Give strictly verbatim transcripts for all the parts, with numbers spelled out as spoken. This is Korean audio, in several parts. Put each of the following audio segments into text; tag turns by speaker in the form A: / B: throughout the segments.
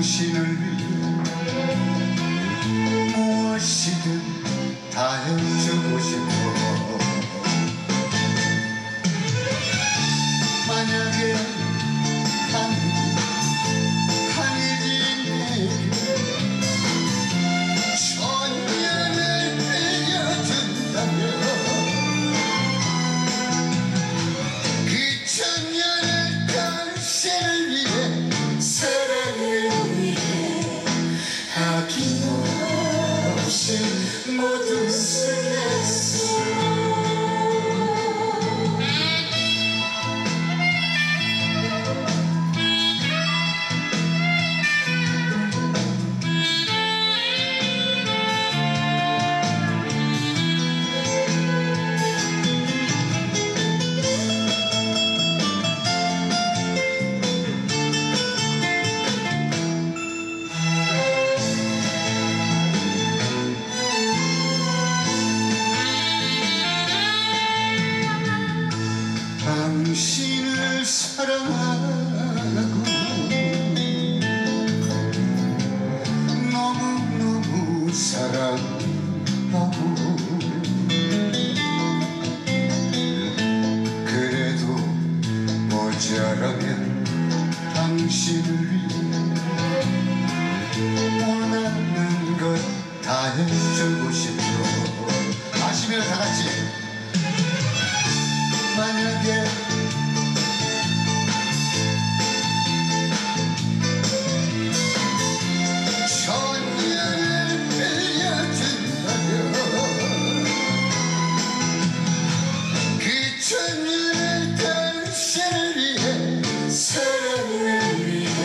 A: 당신을 위해 무엇이든 다 해주고 싶어. 만약에 하늘이 하늘이 내게 천년을 빌려준다면 그 천년을 당신을 위해 사랑을 위해 아낌없이 모두 쓰겠어. 당신을 사랑하고 너무너무 사랑하고 그래도 모자라면 당신을 위해 원하는 것 다 해주고 싶어. 아시면 다같이 만약에 천년을 빌려준다면 그 천년을 당신을 위해 사랑을 위해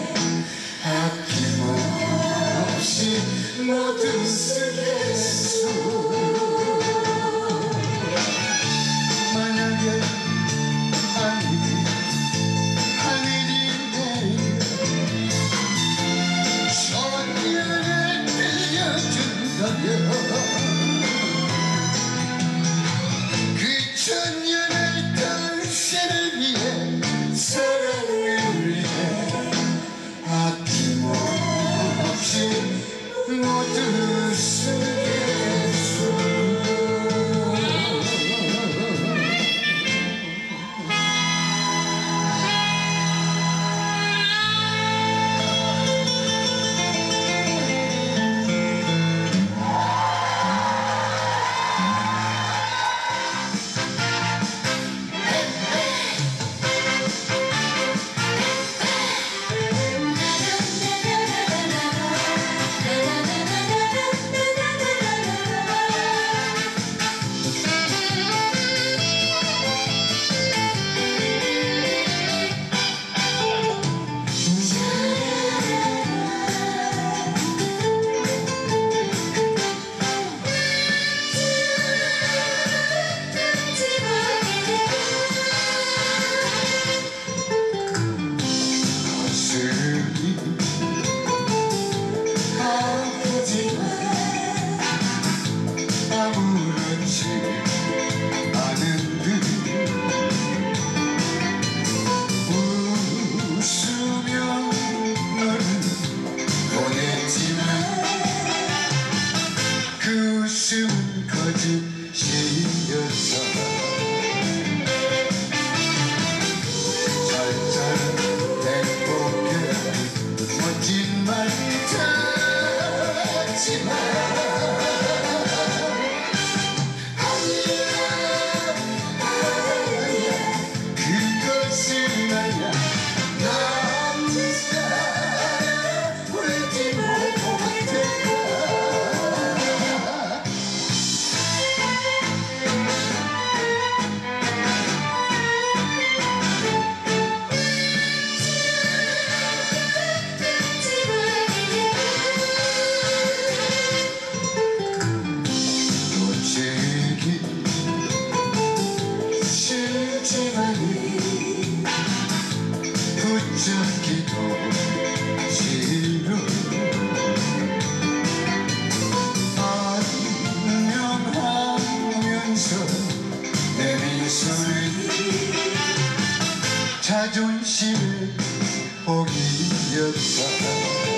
A: 아낌없이 모두 쓰겠소. 만약에 하늘이 하늘이 내게 천년을 빌려준다면 그 천년을 당신을 위해 사랑을 위해 아낌없이 모두 쓰겠소. 아프지만 아무렇지 않은 듯 웃으며 너를 보냈지만 그 웃음은 거짓이었어. 잘자른 행복해 멋진 말 하지마. 아니야 그것은 아니야. 남자 울지 못해. 붙잡기도 싫어. 안녕하면서 내 미소는 자존심의 포기였다.